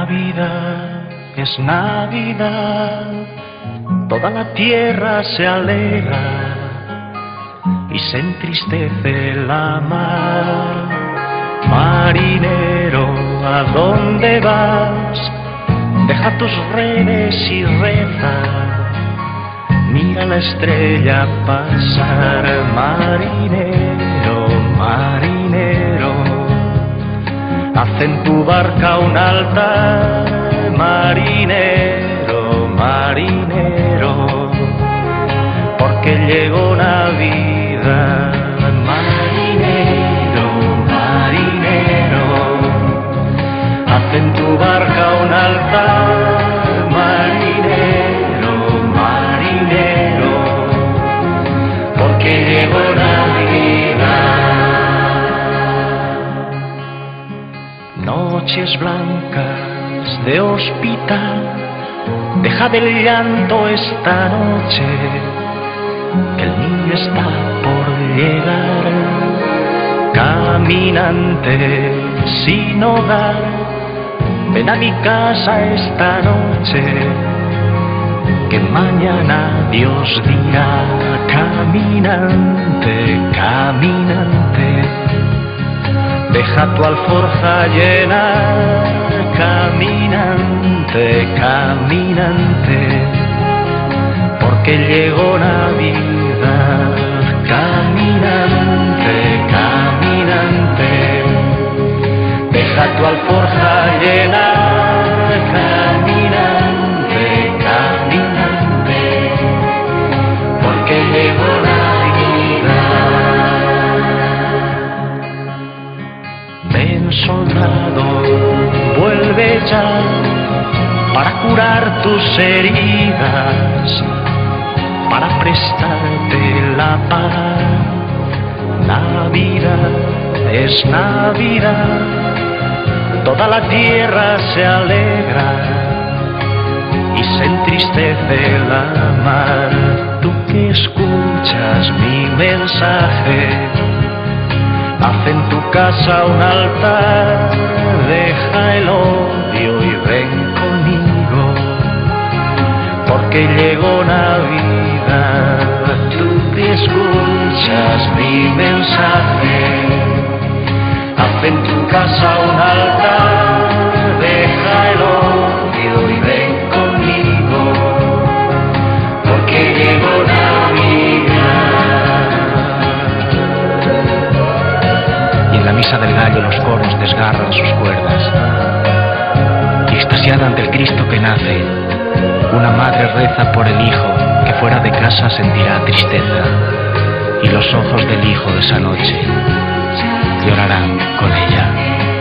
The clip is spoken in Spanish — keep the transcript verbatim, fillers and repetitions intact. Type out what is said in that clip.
Navidad es Navidad, toda la tierra se alegra y se entristece la mar. Marinero, ¿a dónde vas? Deja tus redes y reza, mira la estrella pasar. Marinero, marinero, haz en tu barca un altar. Marinero, marinero, porque llegó Navidad. Marinero, marinero, haz en tu barca un altar. Marinero, marinero, porque llegó Navidad. Noches blancas de hospital, deja del llanto esta noche, que el niño está por llegar. Caminante sin hogar, ven a mi casa esta noche, que mañana Dios dirá. Caminante, caminante, deja tu alforja llena. Caminante, caminante, porque llegó Navidad. Caminante, caminante, deja tu alforja llena. Caminante, caminante, porque llegó Navidad. Ven, soldado, vuelve ya para curar tus heridas, para prestarte la paz. Navidad es Navidad, toda la tierra se alegra y se entristece la mar. Tú que escuchas mi mensaje, haz en tu casa un altar. Deja el odio y ven conmigo, porque llegó Navidad. Tú que escuchas mi mensaje, haz en tu casa un altar. Deja el odio y ven conmigo, porque llegó Navidad. Y en la misa del gallo los cornos desgarran sus cuerdas, y extasiada ante el Cristo que nace, una madre reza por el hijo que fuera de casa sentirá tristeza, y los ojos del hijo de esa noche llorarán con ella.